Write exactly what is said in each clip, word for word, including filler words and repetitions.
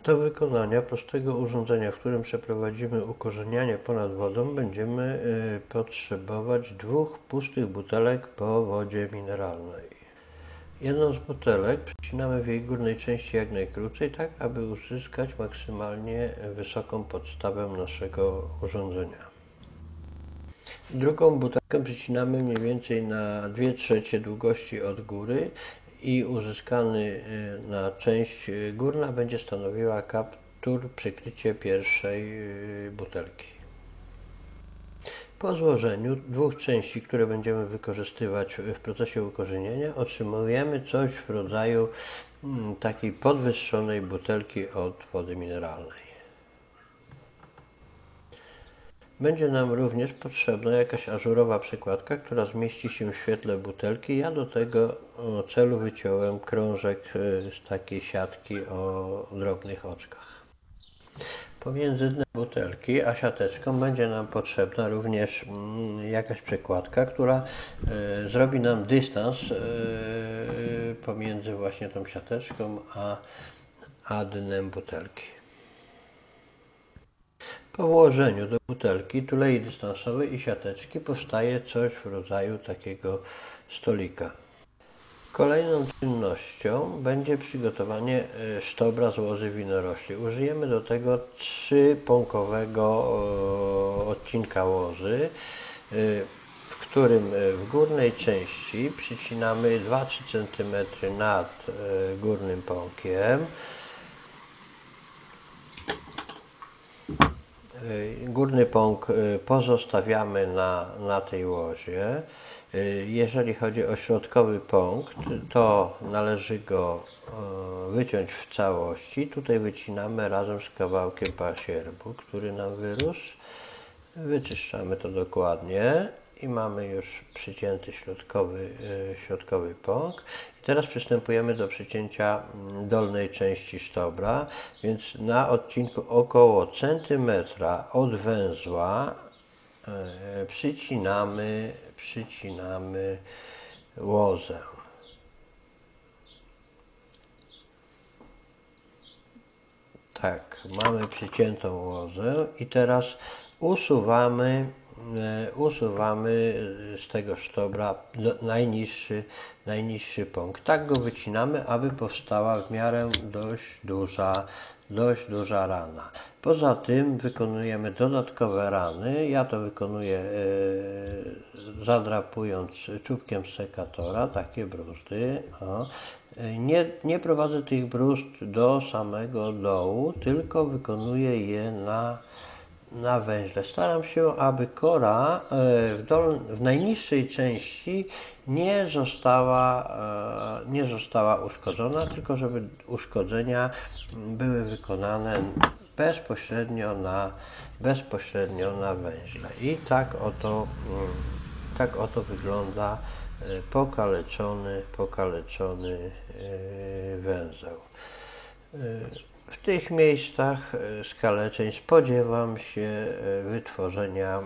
Do wykonania prostego urządzenia, w którym przeprowadzimy ukorzenianie ponad wodą, będziemy y, potrzebować dwóch pustych butelek po wodzie mineralnej. Jedną z butelek przecinamy w jej górnej części jak najkrócej, tak aby uzyskać maksymalnie wysoką podstawę naszego urządzenia. Drugą butelkę przecinamy mniej więcej na dwie trzecie długości od góry i uzyskany na część górna będzie stanowiła kaptur, przykrycie pierwszej butelki. Po złożeniu dwóch części, które będziemy wykorzystywać w procesie ukorzenienia, otrzymujemy coś w rodzaju takiej podwyższonej butelki od wody mineralnej. Będzie nam również potrzebna jakaś ażurowa przekładka, która zmieści się w świetle butelki. Ja do tego celu wyciąłem krążek z takiej siatki o drobnych oczkach. Pomiędzy dnem butelki a siateczką będzie nam potrzebna również jakaś przekładka, która y, zrobi nam dystans y, pomiędzy właśnie tą siateczką a, a dnem butelki. Po włożeniu do butelki tulei dystansowej i siateczki powstaje coś w rodzaju takiego stolika. Kolejną czynnością będzie przygotowanie sztobra z łozy winorośli. Użyjemy do tego trzypąkowego odcinka łozy, w którym w górnej części przycinamy dwa do trzech centymetrów nad górnym pąkiem. Górny pąk pozostawiamy na, na tej łozie. Jeżeli chodzi o środkowy pąk, to należy go wyciąć w całości. Tutaj wycinamy razem z kawałkiem pasierbu, który nam wyrósł. Wyczyszczamy to dokładnie i mamy już przycięty środkowy, środkowy pąk. I teraz przystępujemy do przycięcia dolnej części sztobra, więc na odcinku około centymetra od węzła przycinamy, przycinamy łozę. Tak, mamy przyciętą łozę i teraz usuwamy, usuwamy z tego sztobra najniższy, najniższy pąk. Tak go wycinamy, aby powstała w miarę dość duża, dość duża rana. Poza tym wykonujemy dodatkowe rany. Ja to wykonuję e, zadrapując czubkiem sekatora takie bruzdy. O. Nie, nie prowadzę tych bruzd do samego dołu, tylko wykonuję je na, na węźle. Staram się, aby kora w, dol, w najniższej części nie została, nie została uszkodzona, tylko żeby uszkodzenia były wykonane bezpośrednio na, bezpośrednio na węźle. I tak oto, tak oto wygląda pokaleczony, pokaleczony węzeł. W tych miejscach skaleczeń spodziewam się wytworzenia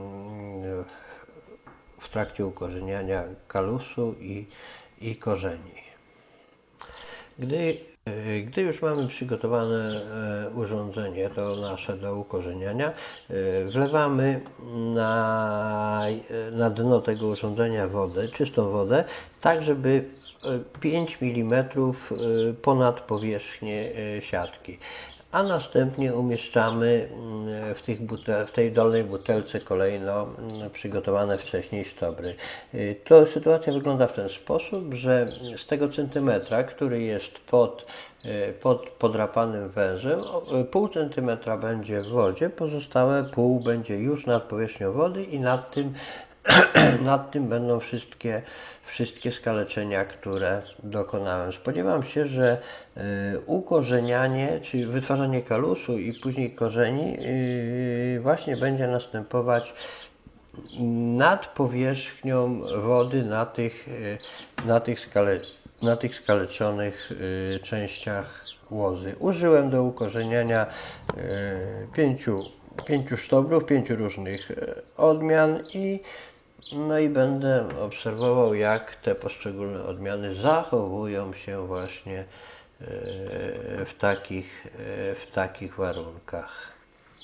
w trakcie ukorzeniania kalusu i, i korzeni. Gdy, gdy już mamy przygotowane urządzenie, to nasze do ukorzeniania, wlewamy na, na dno tego urządzenia wodę, czystą wodę, tak żeby pięć milimetrów ponad powierzchnię siatki. A następnie umieszczamy w, tych butel, w tej dolnej butelce kolejno przygotowane wcześniej sztobry. To sytuacja wygląda w ten sposób, że z tego centymetra, który jest pod, pod podrapanym węzłem, pół centymetra będzie w wodzie, pozostałe pół będzie już nad powierzchnią wody i nad tym, nad tym będą wszystkie wszystkie skaleczenia, które dokonałem. Spodziewam się, że y, ukorzenianie, czyli wytwarzanie kalusu i później korzeni y, właśnie będzie następować nad powierzchnią wody na tych, y, na tych, skale, na tych skaleczonych y, częściach łozy. Użyłem do ukorzeniania y, pięciu, pięciu sztobrów, pięciu różnych odmian i no i będę obserwował, jak te poszczególne odmiany zachowują się właśnie w takich, w takich warunkach.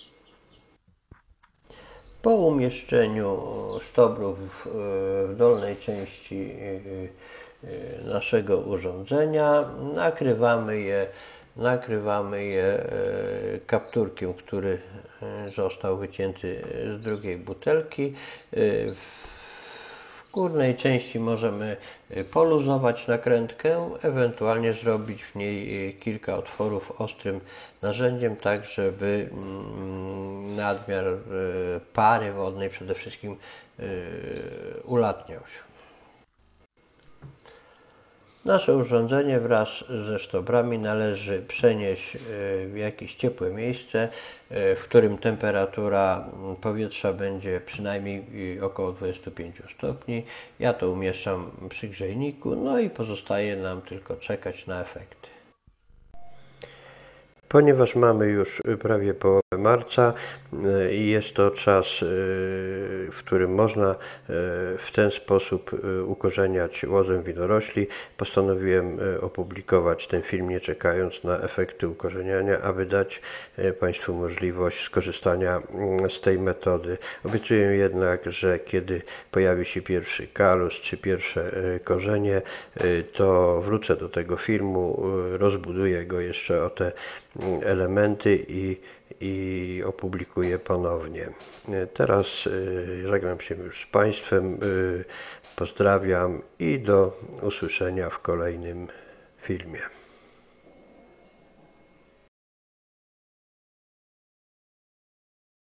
Po umieszczeniu sztobrów w dolnej części naszego urządzenia nakrywamy je, nakrywamy je kapturkiem, który został wycięty z drugiej butelki. W górnej części możemy poluzować nakrętkę, ewentualnie zrobić w niej kilka otworów ostrym narzędziem, tak żeby nadmiar pary wodnej przede wszystkim ulatniał się. Nasze urządzenie wraz ze sztobrami należy przenieść w jakieś ciepłe miejsce, w którym temperatura powietrza będzie przynajmniej około dwudziestu pięciu stopni. Ja to umieszczam przy grzejniku, no i pozostaje nam tylko czekać na efekty. Ponieważ mamy już prawie połowę marca i jest to czas, w którym można w ten sposób ukorzeniać łozę winorośli, postanowiłem opublikować ten film, nie czekając na efekty ukorzeniania, aby dać Państwu możliwość skorzystania z tej metody. Obiecuję jednak, że kiedy pojawi się pierwszy kalus czy pierwsze korzenie, to wrócę do tego filmu, rozbuduję go jeszcze o te elementy i, i opublikuję ponownie. Teraz żegnam się już z Państwem, pozdrawiam i do usłyszenia w kolejnym filmie.